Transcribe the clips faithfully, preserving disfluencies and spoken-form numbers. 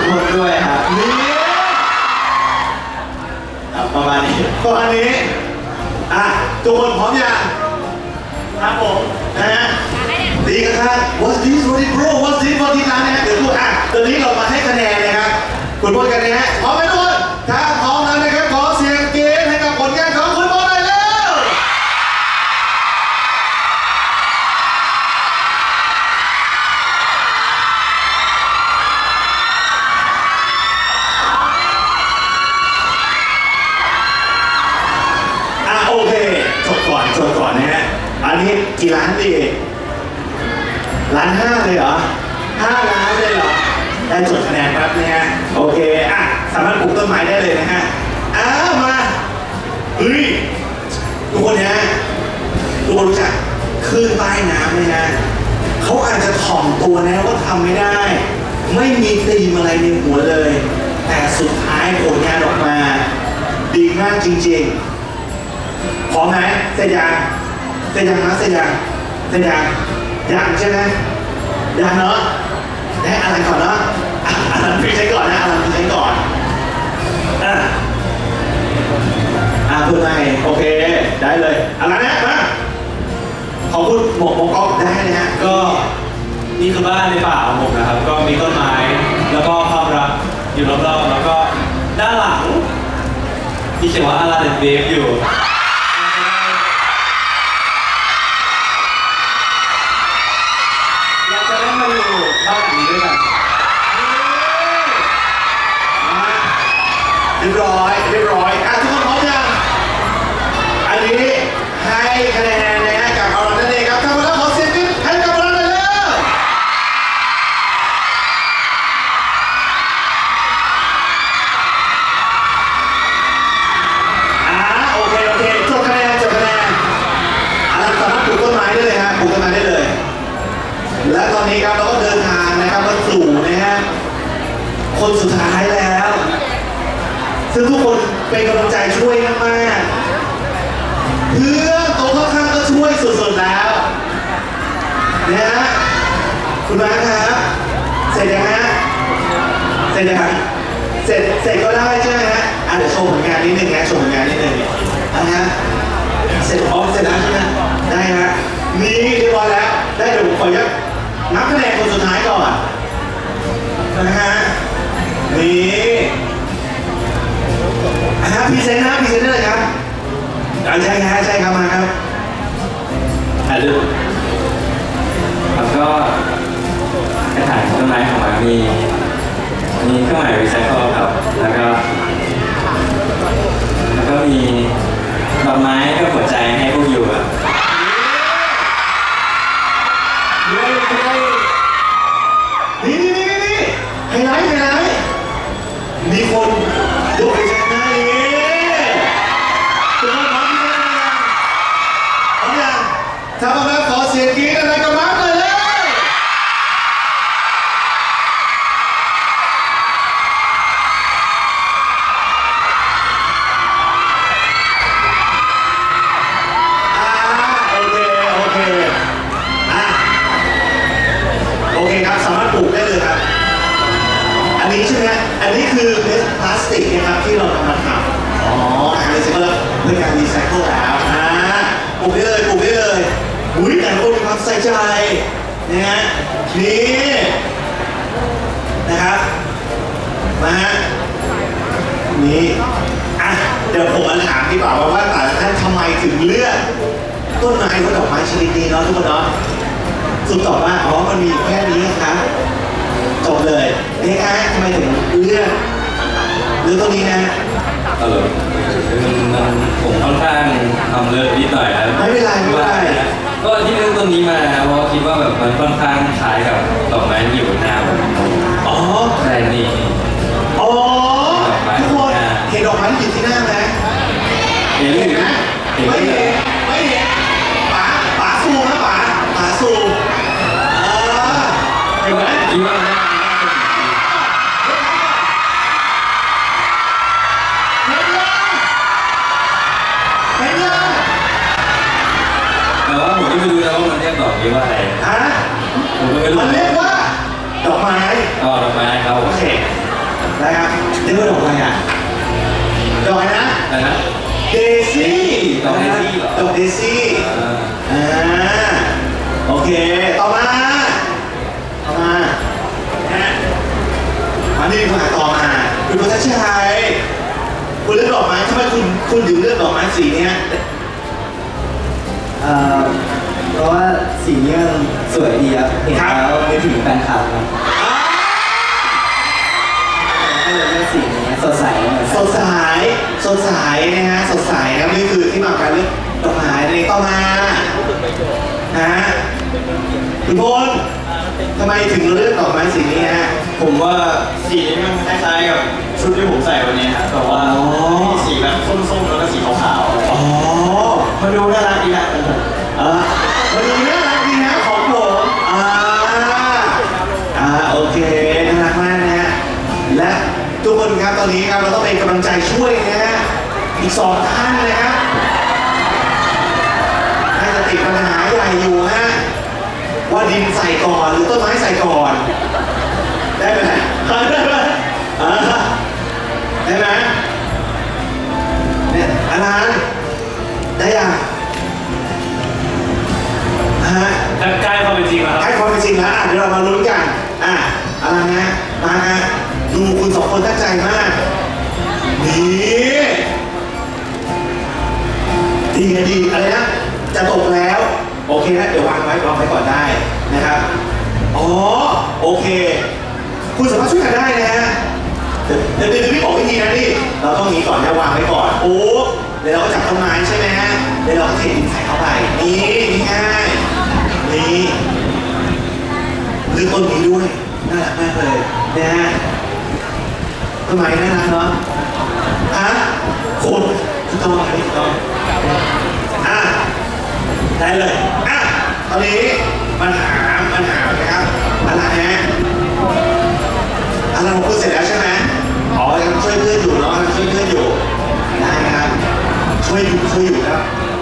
คนด้วยครับนี่ประมาณนี้ประมาณนี้อ่ะทุกคนพร้อมยังครับผมนะฮะตีกันครับ What's this What is bro What's this What is นะฮะเดี๋ยวพูดอ่ะตอนนี้เรามาให้คะแนนนะครับคุณพูดกันนะฮะพร้อมไหมทุกคนถ้าพร้อมแล้วนะครับขอเสียงเกณฑ์ให้กับผลงานของคุณบอลหน่อยเร็วอ่ะโอเคจบก่อนจบก่อนนะฮะอันนี้กี่ล้านดีล้านห้าเลยเหรอห้าล้านเลยเหรอได้จดคะแนนครับนะฮะโอเคอ่ะสามารถปลูกต้นไม้ได้เลยนะฮะอ้าวมาเฮ้ยทุกคนนะทุกคนรู้จักคลื่นใต้น้ำไหมฮะเขาอาจจะถ่อมตัวนะว่าทำไม่ได้ไม่มีธีมอะไรในหัวเลยแต่สุดท้ายผลงานออกมาดีมากจริงๆพร้อมไหมเสร็จยังเสร็จยังนะเสร็จยังเสร็จยังยังใช่ไหมยังเนาะได้อะไรก่อนเนาะอะไรพี่ใช้ก่อนนะอะไรพี่ใช้ก่อนอ่ะอ่ะเพื่อนไงโอเคได้เลยอะไรนะมาขอบคุณหมวกหมวกก๊อฟได้นะฮะก็นี่คือบ้านในป่าของผมนะครับก็มีต้นไม้แล้วก็ความรักอยู่รอบๆแล้วก็ด้านหลังที่เขียนว่าอาราเดนเบฟอยู่เรียบร้อยเรียบร้อยอ่ะทุกคนพร้อมยังอันนี้ให้คะแนนนะฮะกับออรันนั่นเองครับถ้ามาแล้วขอเสียงติ๊บให้กับออรันเลยแล้วอ่าโอเคโอเคจบคะแนนจบคะแนนออรันสามารถปลูกต้นไม้ได้เลยฮะปลูกต้นไม้ได้เลยและตอนนี้ครับเราก็เดินทางนะครับมาสู่นะฮะคนสุดท้ายแล้วซึ่งทุกคนเป็นกำลังใจช่วยมากๆเพื่อนโต๊ะข้างๆก็ช่วยสุดๆแล้วนะฮะคุณมาครับเสร็จยังฮะเสร็จยังฮะเสร็จเสร็จก็ได้ใช่ไหมฮะอ่ะเดี๋ยวโชว์ผลงานนิดนึงนะโชว์ผลงานนิดนึงนะฮะเสร็จอ๋อเสร็จแล้วใช่ไหมได้ฮะนี่เรียบร้อยแล้วได้เดี๋ยวผมขอยักนับคะแนนคนสุดท้ายก่อนนะฮะนี่อ่ะพรีเซนต์นะพรีเซนต์ได้เลยครับใช่ครับใช่ครับมาครับถ่ายรูปแล้วก็กระถางต้นไม้ของมันมีมีเครื่องหมายรีไซเคิลครับแล้วก็แล้วก็มีดอกไม้ก็หัวใจให้พวกอยู่ครับนี่นี่นี่นี่ไฮไลท์ไฮไลท์มีคนดูไฮไลท์นะถ้าพร้อมแล้วขอเสียงกรี๊ดอะไรกับมาร์คเลยเลยอ่าโอเคโอเคอ่ะโอเคครับสามารถปลูกได้เลยครับอันนี้ใช่ไหมอันนี้คือเพชรพลาสติกนะครับที่เรานำมาทำอ๋อการรีไซเคิลเพื่อการรีไซเคิลแล้วอ่าปลูกได้เลยปลูกได้เลยอุ้ยแต่ละคนมีความใส่ใจนะฮะนี่นะครับมาฮะนี่อ่ะเดี๋ยวผมมาถามดีกว่าว่าแต่ละท่านทำไมถึงเลือกต้นไม้หรือดอกไม้ชนิดนี้เนาะทุกคนเนาะสุดตอบว่าอ๋อมันมีแค่นี้ครับจบเลยนี่ฮะทำไมถึงเลือกเลือกต้นนี้นะเออมันผมค่อนข้างทำเลือกนิดหน่อยนะไม่เป็นไรไม่เป็นไรก็ที่เลือกต้นนี้มาเพราะคิดว่าแบบมันค่อนข้างคล้ายกับดอกไม้ที่อยู่หน้าผมอ๋อใช่นี่อ๋อทุกคนเห็นดอกไม้ที่อยู่ที่หน้าไหมเห็นไหมไม่เห็นไม่เห็นป๋าป๋าซูนะป๋าป๋าซูเห็นไหมคิดว่าแต่ว่าผมก็ไม่รู้นะว่ามันเรียกดอกนี้ว่าอะไรฮะผมก็ไม่รู้มันเรียกว่าดอกไม้อ๋อดอกไม้ครับโอเครียกว่าดอกอะไรอ่ะดอกอะไรนะอะไรนะเดซี่ดอกเดซี่เหรอดอกเดซี่อ่าอ่าโอเคต่อมาต่อมาฮะอันนี้คุณหาต่อมาคุณพัชชัยคุณเลือกดอกไม้ทำไมคุณคุณถึงเลือกดอกไม้สีเนี้ยเอ่อเพราะว่าสีนี้มันสวยดีครับเห็นแล้วนึกถึงแฟนคลับครับก็เลยเลือกสีนี้สดใสเหมือนสกันดใสสดใสนะฮะสดใสครับนี่คือที่มาของการเลือกดอกไม้ในต่อมานะฮะคุณพลทำไมถึงเลือกดอกไม้สีนี้ฮะผมว่าสีนี้มันคล้ายๆกับชุดที่ผมใส่วันนี้ครับแต่ว่าอ๋อมีสีแบบส้มๆแล้วก็สีขาวๆอ๋อมาดูน่ารักดีนะอ่าวันนี้น่ารักดีนะของผมอ่าอ่าโอเคน่ารักมากนะฮะและทุกคนครับตอนนี้ครับเราต้องเป็นกำลังใจช่วยนะฮะอีกสองท่านนะครับน่าจะติดปัญหาใหญ่อยู่ฮะว่าดินใส่ก่อนหรือต้นไม้ใส่ก่อนได้ไหมได้ไหมอ่าได้ไหมเนี่ยอาจารย์ได้ยังฮะใกล้ความเป็นจริงแล้วใกล้ความเป็นจริงแล้วอ่ะเดี๋ยวเรามาลุ้นกันอ่ะอะไรนะมาฮะดูคุณสองคนตั้งใจมากนี่ดีไงดีอะไรนะจะตกแล้วโอเคนะเดี๋ยววางไว้วางไว้ก่อนได้นะครับอ๋อโอเค คุณสามารถช่วยกันได้นะฮะเดี๋ยวเดี๋ยวเดี๋ยวพี่บอกวิธีนะนี่เราต้องนี้ก่อนนะวางไว้ก่อนโอ้เดี๋ยวเราก็จับต้นไม้ใช่ไหมฮะเดี๋ยวเราก็เทดินใส่เข้าไปนี่ง่ายนี่เลือกต้นนี้ด้วยน่ารักมากเลยนะฮะต้นไม้น่ารักเนาะฮะคนคือต้นไม้เนาะอ่ะได้เลยอ่ะตอนนี้ปัญหาปัญหานะครับอะไรฮะอะไรของคุณเสร็จแล้วใช่ไหมอ๋อยังช่วยเพื่อนอยู่เนาะช่วยเพื่อนอยู่ได้ครับช่วยอยู่ช่วยอยู่ครับ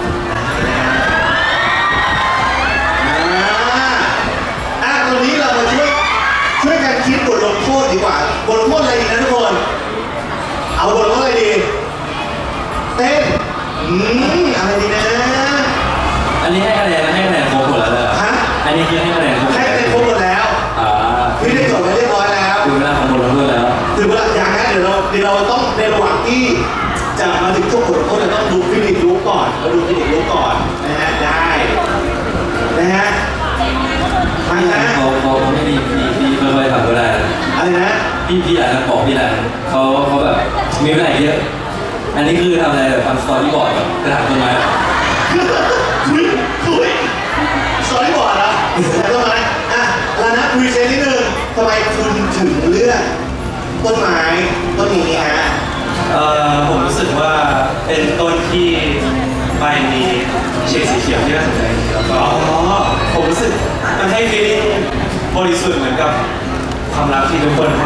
อ่ะตอนนี้เรามาช่วยช่วยกันคิดบทลงโทษดีกว่าบทลงโทษอะไรดีนะทุกคนเอาบทลงโทษอะไรดีเต้นอืมอะไรดีนะอันนี้ให้คะแนนให้คะแนนครบหมดแล้วเลยฮะอันนี้คือให้คะแนนครบให้เป็นครบหมดแล้วอ่าพี่ได้จดไว้เรียบร้อยแล้วถึงเวลาของบทลงโทษแล้วถึงเวลาอย่างนั้นเดี๋ยวเราเดี๋ยวเราต้องในระหว่างที่จะมาถึงช่วงบทลงโทษเราต้องดูฟินิกรู้ก่อนเราดูฟินิกรู้ก่อนนะฮะได้นะฮะมาพี่หลาฮะนเขาเขาเขาไม่ดีพี่พี่ค่อยๆทำก็ได้อะไรนะพี่พี่หลานบอกพี่หลานเขาเขาแบบมีเวลาเยอะ อันนี้คือทำอะไรแบบทำสตอรี่บอร์ดแบบกระถางต้นไม้คุยคุยสอนที่บอร์ดเหรอแต่ต้นไม้อ่ะลานะคุยเซนนิดนึงทำไมคุณถึงเลือกต้นไม้ต้นนี้ฮะเอ่อผมรู้สึกว่าเป็นต้นที่ใบมีเฉดสีเขียวที่น่าสนใจดีแล้วก็ผมรู้สึกมันให้ฟีลลิ่งบริสุทธิ์เหมือนกับความรักที่ทุกคนให้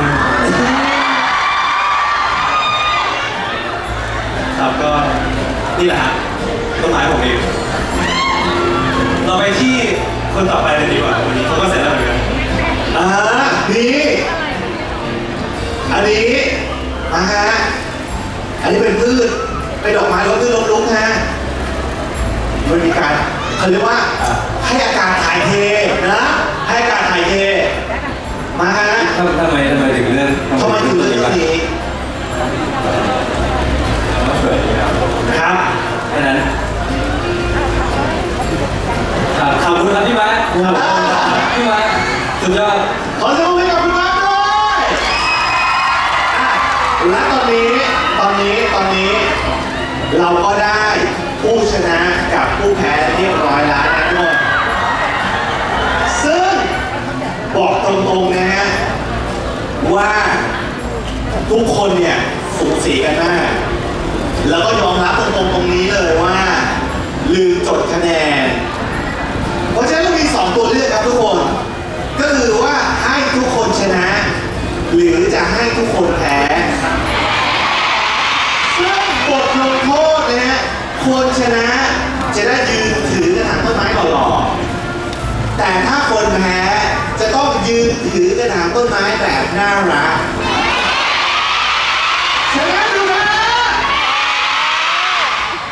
ครับก็นี่แหละฮะต้นไม้ผมเองเราไปที่คนต่อไปเลยดีกว่าวันนี้เขาก็เสร็จแล้วเหมือนกันอ่านี่อันนี้มาฮะอันนี้เป็นพืชเป็นดอกไม้หรือว่าพืชล้มลุกฮะมันมีการเขาเรียกว่าให้อากาศถ่ายเทนะให้อากาศถ่ายเทมาฮะทำทำไมทำไมถึงเลือกทำไมถึงเลือกต้นนี้ก็สวยดีครับนะครับแค่นั้นครับขอบคุณครับพี่มาร์คขอบคุณครับพี่มาร์คสุดยอดขอเสียงปรบมือให้กับคุณมาร์คด้วยอ่ะและตอนนี้ตอนนี้ตอนนี้เราก็ได้ผู้ชนะกับผู้แพ้เรียบร้อยแล้วนะทุกคนซึ่งบอกตรงๆนะฮะว่าทุกคนเนี่ยสูสีกันมากแล้วก็ยอมรับตรงๆตรงนี้เลยว่าลืมจดคะแนนเพราะฉะนั้นเรามีสองตัวเลือกครับทุกคนก็คือว่าให้ทุกคนชนะ หรือจะให้ทุกคนแพ้ซึ่งบทลงโทษนะฮะคนชนะจะได้ยืนถือกระถางต้นไม้หล่อๆแต่ถ้าคนแพ้จะต้องยืนถือกระถางต้นไม้แบบน่ารัก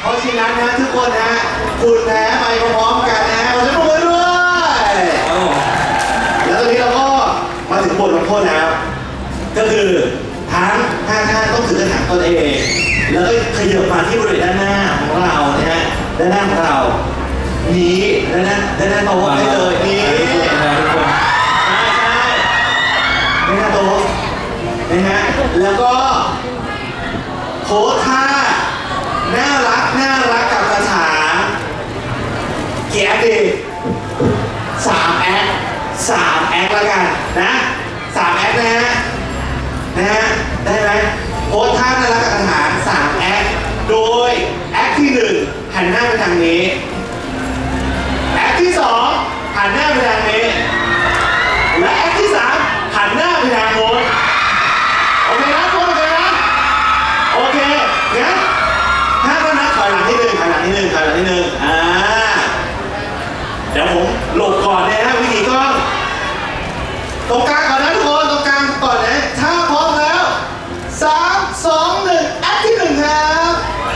เพราะฉะนั้นนะทุกคนนะคุณแพ้ไปพร้อมๆกันนะขอเสียงปรบมือด้วยแล้วตอนนี้เราก็มาถึงบทลงโทษแล้วก็คือทั้งห้าท่านต้องถือกระถางตนเองแล้วก็ขยับมาที่บริเวณด้านหน้าของเรานะฮะด้านหน้าของเรานี้ด้านหน้าด้านหน้าโต๊ะได้เลยนี้ใช่ใช่ด้านหน้าโต๊ะนะฮะแล้วก็โพสท่าน่ารักน่ารักกับกระถางเกียร์ดีสามแอคสามแอคแล้วกันนะสามแอคนะฮะนะฮะได้ไหมโพสท่าน่ารักกับกระถางสามแอคโดยแอคที่หนึ่งหันหน้าไปทางนี้แอคที่สองหันหน้าไปทางนี้และแอคที่สามหันหน้าไปทางโน้นโอเคนะทุกคนโอเคนะโอเคงั้นถ้าก็นับถอยหลังที่หนึ่งถอยหลังที่หนึ่งถอยหลังที่หนึ่งอ่าเดี๋ยวผมหลบก่อนนะฮะวิธีกล้องตรงกลางก่อนนะทุกคนตรงกลางก่อนนะถ้าพร้อมแล้วสามสองหนึ่งแอคที่หนึ่งครับ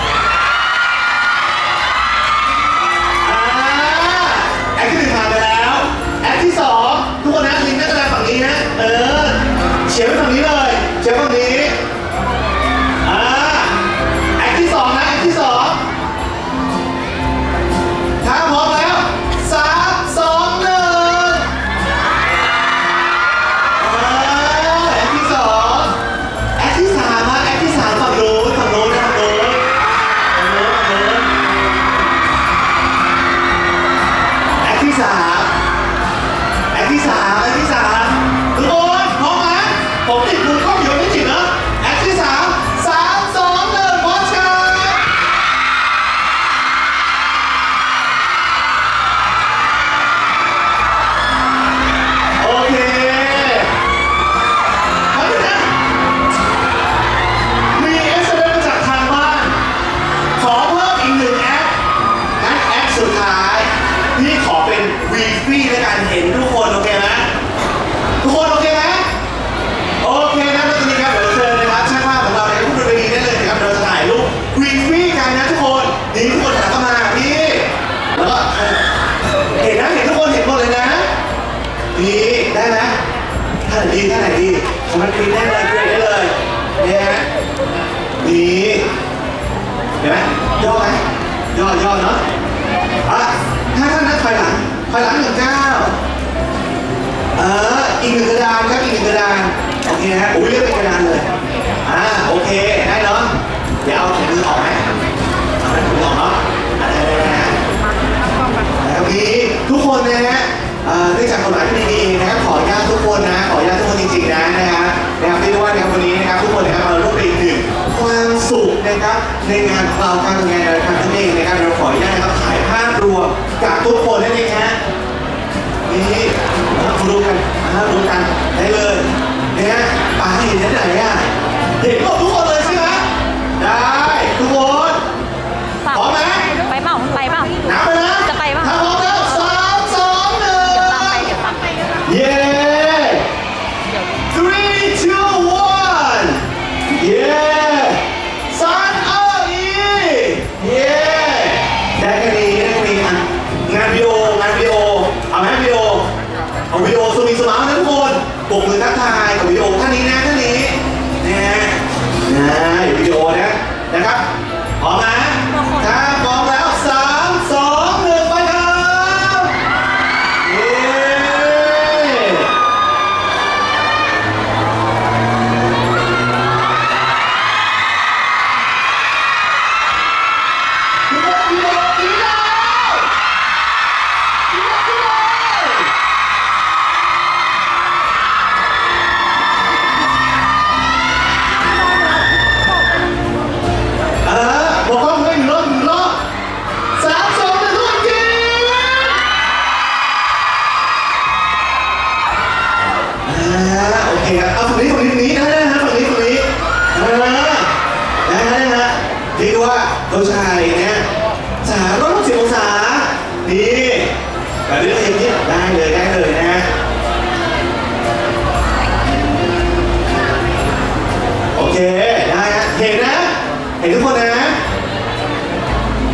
อ่าแอคที่หนึ่งผ่านไปแล้วแอคที่สองทุกคนนะลิงก์หน้ากระดานฝั่งนี้นะเออเฉียบไปฝั่งนี้เลยเฉียบฝั่งนี้อ่าแอคที่สองนะแอคที่สองถ้าพร้อมแล้วสามสองหนึ่งอ่าแอคที่สองแอคที่สามฮะแอคที่สามฝั่งโน้นฝั่งโน้นนะฝั่งโน้นฝั่งโน้นฝั่งโน้นแอคที่สามแอคที่สามแอคที่สามทุกคนพร้อมไหมผมติดมือกล้องอยู่ไม่ติดนะแอคที่สามสามสองหนึ่งพร้อมกันโอเคเพราะฉะนั้นมีเอสเอ็มมาจากทางบ้านขอเพิ่มอีกหนึ่งแอคงั้นแอคสุดท้ายพี่ขอเป็นวีฟรีในการเห็นทุกคนโอเคไหมทุกคนโอเคไหมโอเคนะตอนนี้ครับเดี๋ยวเชิญนะครับช่างภาพของเราเนี่ยพูดบนเวทีได้เลยนะครับเราจะถ่ายรูปวีฟรีกันนะทุกคนนี่ทุกคนหันเข้ามาพี่แล้วก็เห็นนะเห็นทุกคนเห็นหมดเลยนะนี่ได้ไหมท่าไหนดีท่าไหนดีคอมเมนต์กรี๊ดได้เลยกรี๊ดได้เลยเนี่ยฮะนี่เห็นไหมย่อไหมย่อย่อเนาะอ่ะถ้าท่านนับถอยหลังถอยหลังหนึ่งเก้าเอออีกหนึ่งกระดานครับอีกหนึ่งกระดานโอเคฮะอุ้ยเรียกเป็นกระดานเลยอ่าโอเคได้เนาะเดี๋ยวเอาถุงมือออกไหมเอาถุงมือออกเนาะอะไรนะฮะแล้วนี้ทุกคนนะฮะเอ่อเนื่องจากกฎหมายไม่ดีนะครับขออนุญาตทุกคนนะขออนุญาตทุกคนจริงๆนะนะครับนะครับที่ว่าในวันนี้นะครับทุกคนนะครับมาร่วมเป็นหนึ่งความสุขนะครับในงานเราการทำงานในครั้งนี้เองนะครับเราขออนุญาตนะครับถ่ายภาพรวมกับทุกคนนั่นเองฮะนี่มาดูกันมาดูกันได้เลยเนี่ยปาเห็นที่ไหนอ่ะเห็นหมดทุกคนเลยใช่ไหมได้ทุกคนพร้อมไหมไปเปล่าไปเปล่านับไปนะจะไปเปล่าถ้าพร้อมแล้วสามสองหนึ่งตามไปเดี๋ยวตามไปเย้ three two one เย้ซันเอออีเย้ได้กันดีได้กันดีอ่ะงานวิดีโองานวิดีโอเอาไหมวิดีโอเอาวิดีโอสมีสมาร์ทนะทุกคนปกมือทักทายกับวิดีโอท่านนี้นะท่านนี้นะนะอยู่วิดีโอนะนะครับพร้อมนะถ้าพร้อมแล้วสามสองหนึ่งไปครับเย้ทุกคนวิดีโอดีแล้ววิดีโอดีแล้วเออบอกว่าไม่หนึ่งรอบหนึ่งรอบสามสองหนึ่งทุกคนกินอ่าโอเคครับเอาฝั่งนี้ฝั่งนี้ฝั่งนี้ได้ได้ฮะฝั่งนี้ฝั่งนี้เออได้ได้ฮะเรียกว่าเราชายเนี่ยสามร้อยหกสิบองศานี่แบบนี้เราเห็นเนี่ยได้เลยได้เลยนะโอเคได้ฮะเห็นนะเห็นทุกคนนะ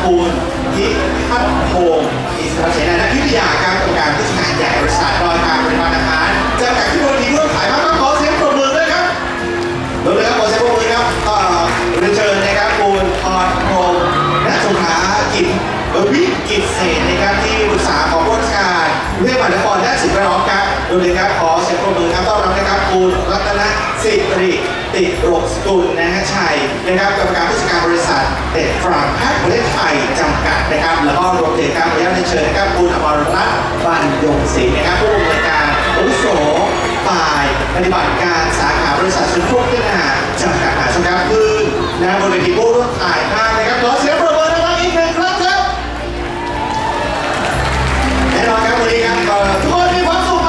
คุณทิพัฒน์พงศ์อิสระเสนานักวิทยาการกรรมการผู้จัดการใหญ่บริษัทดอยคำปริมาณอาหารจำกัดที่บริษัทร่วมขายมากก็ขอเสียงปรบมือด้วยครับปรบมือครับขอเสียงปรบมือครับก็เรียนเชิญนะครับคุณพรพงศ์นักสุขากิจวิกิจเศษนะครับที่ปรึกษาของผู้จัดการกรุงเทพมหานครด้านสิ่งแวดล้อมครับโดยเลยครับขอเสียงปรบมือครับต้อนรับนะครับคุณรัตนสิริติโรสกุลนะฮะชัยนะครับกรรมการผู้จัดการบริษัทเด็ดฟาร์มแพ็คประเทศไทยจำกัดนะครับแล้วก็รวมถึงการขออนุญาตเรียนเชิญนะครับคุณอมรรัตน์บรรยงศรีนะครับผู้อำนวยการอาวุโสฝ่ายปฏิบัติการสาขาบริษัทชุนพวกเพื่อนอาหารจำกัดมหาชนครับคือนะบนเวทีผู้ร่วมถ่ายภาพนะครับขอเสียงปรบมือนะครับอีกหนึ่งครั้งครับแน่นอนครับวันนี้ครับทุกคนมีความสุขไหม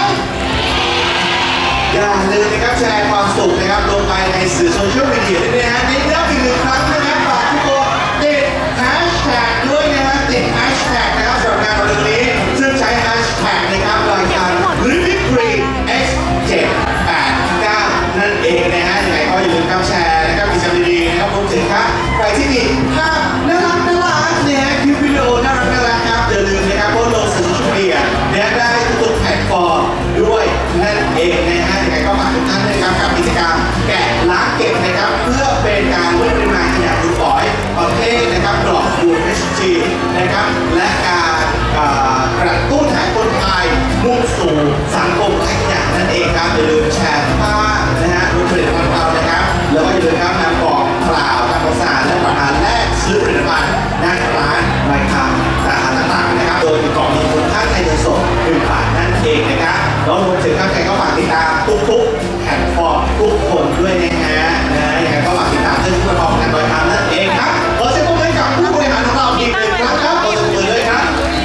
อย่าลืมนะครับแชร์ความสุขนะครับลงไปในสื่อโซเชียลมีเดียด้วยนะฮะนี่นับอีกหนึ่งครั้งนะครับฝากทุกคนติดแฮชแท็กด้วยนะฮะติดแฮชแท็กนะครับสำหรับงานวันนี้ซึ่งใช้แฮชแท็กนะครับรายการหรือวิกรีเอ็กซ์เจ็ดแปดเก้านั่นเองนะฮะยังไงก็อย่าลืมครับแชร์นะครับกิจกรรมดีๆนะครับรวมถึงครับใครที่มีภาพน่ารักน่ารักเนี่ยคลิปวิดีโอน่ารักน่ารักครับอย่าลืมนะครับโพสต์ลงสื่อโซเชียลมีเดียเนี่ยได้ทุกแพลตฟอร์มด้วยนั่นเองนะฮะยังไงก็ฝากทุกท่านด้วยนะครับกับกิจกรรมแกะล้างเก็บนะครับเพื่อเป็นการลดปริมาณขยะมูลฝอยประเภทนะครับกรอบยู เอช จี นะครับและการกระตุ้นให้คนไทยมุ่งสู่สังคมไร้ขยะนั่นเองครับอย่าลืมแชร์ภาพนะฮะรวมผลิตภัณฑ์เรานะครับแล้วก็อย่าลืมครับนำกล่องเปล่าทำความสะอาดและประทานแลกซื้อผลิตภัณฑ์หน้าร้านรายการสาขาต่างๆนะครับโดยมีกล่องมีมูลค่าในเงินสดหนึ่งบาทนั่นเองนะครับแล้วรวมถึงครับใครก็ฝากติดตามทุกๆแพลตฟอร์มทุกคนด้วยนะฮะนะยังไงก็ฝากติดตามเรื่องที่ประกอบงานโดยทางนั่นเองครับขอเสียงปรบมือให้กับผู้บริหารของเราอีกหนึ่งครั้งครับขอเสียงปรบมือด้วยครับ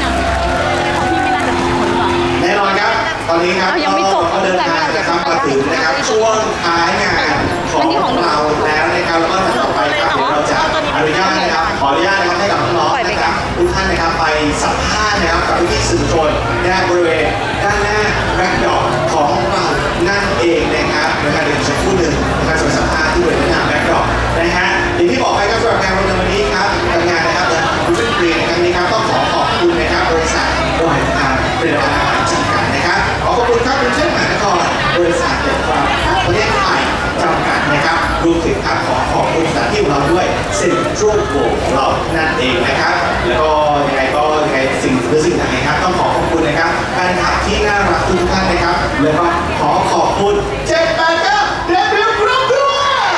แน่นอนครับตอนนี้ครับก็เดินทางนะครับมาถึงนะครับช่วงท้ายงานของเราแล้วนะครับแล้วก็ต่อไปครับเดี๋ยวเราจะอนุญาตนะครับขออนุญาตนะครับให้กับน้องๆนะครับทุกท่านนะครับไปสัมภาษณ์นะครับกับพี่ๆสื่อมวลชนด้านบริเวณด้านหน้าแบ็คดรอปของเรานั่นเองนะครับนะครับเดี๋ยวสักครู่หนึ่งนะครับจะสัมภาษณ์ที่บริเวณหน้าแบ็คดรอปนะฮะอย่างที่บอกไปครับสำหรับงานวันนี้ครับการงานนะครับดูเป็นเปลี่ยนครั้งนี้ครับต้องขอขอบคุณนะครับบริษัทดอยคำผลิตภัณฑ์อาหารจำกัดนะครับขอขอบคุณครับกรุงเทพมหานครบริษัทเด็ดฟาร์มประเทศไทยจำกัดนะครับรวมถึงครับขอขอบคุณสถานที่ของเราด้วยเซ็นทรัลโกลด์ของเรานั่นเองนะครับแล้วก็ยังไงก็ยังไงสิ่งหรือสิ่งไหนครับต้องขอขอบคุณนะครับแฟนคลับที่น่ารักทุกท่านนะครับแล้วก็ขอขอบคุณเจ็ดแปดเก้าเดบิวต์กรุ๊ปด้วย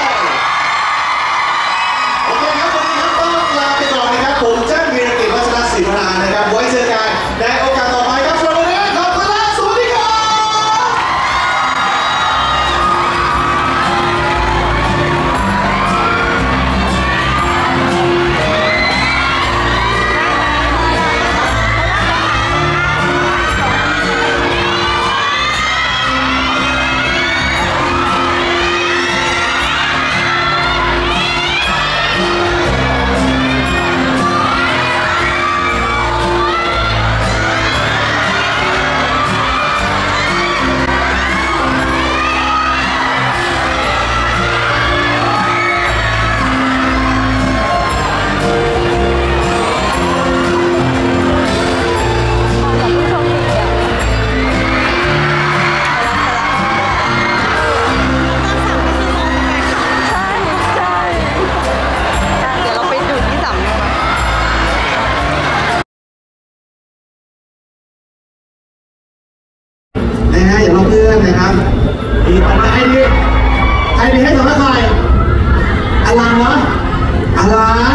โอเคครับวันนี้ครับต้องลาไปก่อนนะครับผมแจ้งวีรกิจวัชรศิลานะครับไว้เจอกันในโอกาสต่อไปครับสวัสดีครับขอบคุณและสวัสดีครับอย่าลบเพื่อนนะครับมีปัญหาให้ดีให้ดีให้สำหรับใครอลังวะอลัง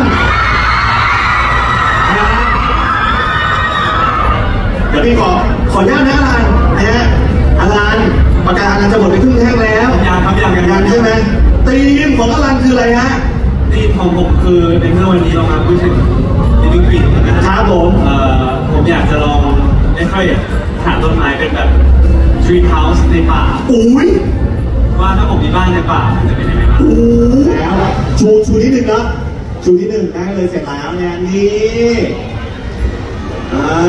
เดี๋ยวพี่ขอขออนุญาตนะอลังนะฮะอลังปากกาอลังจะหมดไปครึ่งแท่งแล้วยังครับยังยังใช่ไหมธีมของอลังคืออะไรฮะธีมของผมคือในเมื่อวันนี้เรามาพูดถึงในวิกฤตนะครับผมเอ่อผมอยากจะลองไม่ค่อยหาต้นไม้เป็นแบบTree House ในป่าอุ้ยว่าถ้าผมมีบ้านในป่าจะเป็นยังไงบ้างโอ้แล้วชูชูนิดหนึ่งนะชูนิดหนึ่งได้เลยเสร็จแล้วเนี่ยนี่อ่า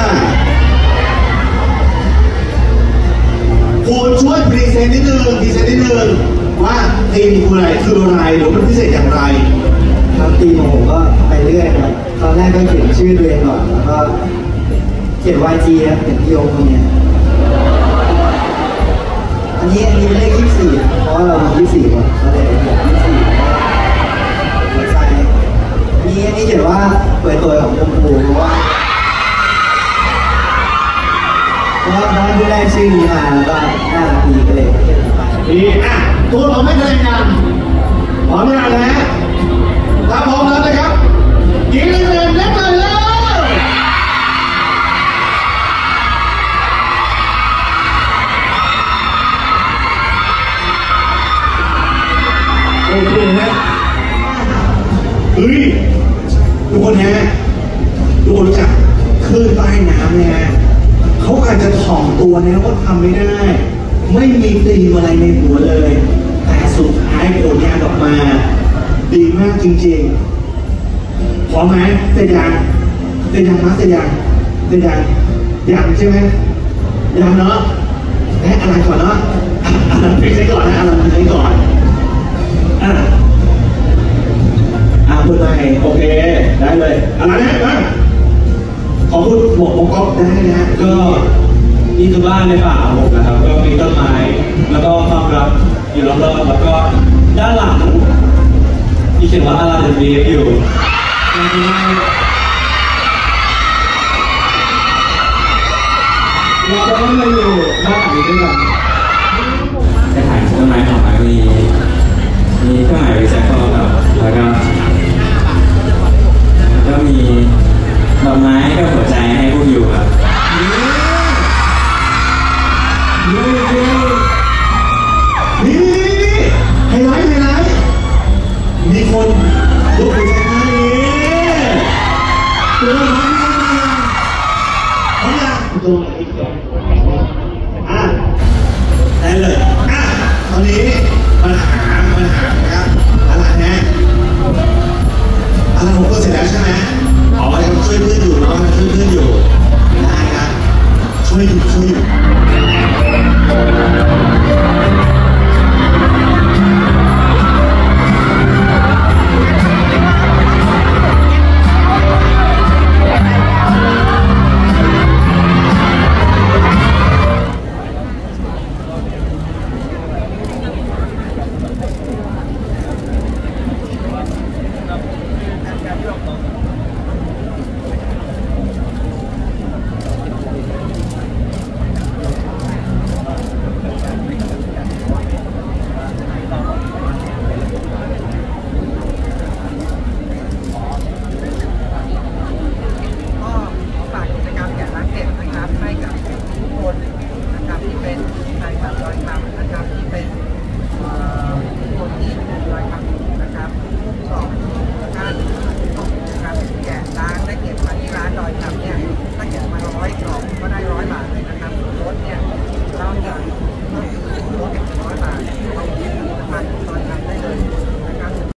คุณช่วยพรีเซนต์นิดหนึ่งพรีเซนต์นิดหนึ่งว่าธีมคืออะไรคืออะไรหรือมันพิเศษอย่างไรครับธีมของผมก็ไปเรื่อยครับแรกก็เขียนชื่อตัวเองก่อนแล้วก็เขียน วาย จี ครับเขียนพี่โอคนเนี้ยอันนี้อันนี้เป็นเลขยี่สิบสี่เพราะว่าเรายี่สิบสี่คนก็เลยเขียนยี่สิบสี่หัวใจอันนี้อันนี้เขียนว่าเปิดตัวของชมพูเพราะว่าเพราะว่าเพราะว่าผู้แรกชื่อนี้มาแล้วก็น่ารักดีก็เลยเขียนไปดีอ่ะตัวเราไม่แสดงงานพร้อมงานแล้วถ้าพร้อมแล้วนะครับยิงเลยเล่นเล่นเลยแล้วโอเคฮะเฮ้ยทุกคนฮะทุกคนรู้จักคลื่นใต้น้ำเนี่ยเขาอาจจะถ่อมตัวนะว่าทำไม่ได้ไม่มีตีมอะไรในหัวเลยแต่สุดท้ายผลงานออกมาดีมากจริงๆพร้อมไหมเสร็จยังเสร็จยังนะเสร็จยังเสร็จยังยังใช่ไหมยังเนาะแอะอะไรก่อนเนาะอะไรไปใช้ก่อนนะอะไรไปใช้ก่อนอ่ะอ่ะพูดไปโอเคได้เลยอะไรนะขอพูดบอกบอกก๊อฟได้นะก็นี่คือบ้านในป่าผมนะครับก็มีต้นไม้แล้วก็ความรักอยู่รอบๆแล้วก็ด้านหลังมีเขียนว่าอาราเดนบีอยู่เราจะต้องมาอยู่บ้านหลังนี้ด้วยกันกระถางต้นไม้ของมามีมีเครื่องหมายรีไซเคิลครับแล้วก็แล้วก็มีดอกไม้กับหัวใจให้พวกอยู่ครับนี่นี่นี่ไฮไลท์ไฮไลท์มีคนยกหัวใจให้ตัวน้อยพร้อมยังตัวอีกสองอ่ะได้เลยอ่ะตอนนี้ปัญหาปัญหานะครับอะไรนะอะไรผมก็เสร็จแล้วใช่ไหมอ๋อยังช่วยเพื่อนอยู่เนาะช่วยเพื่อนอยู่ได้ครับช่วยอยู่ช่วยอยู่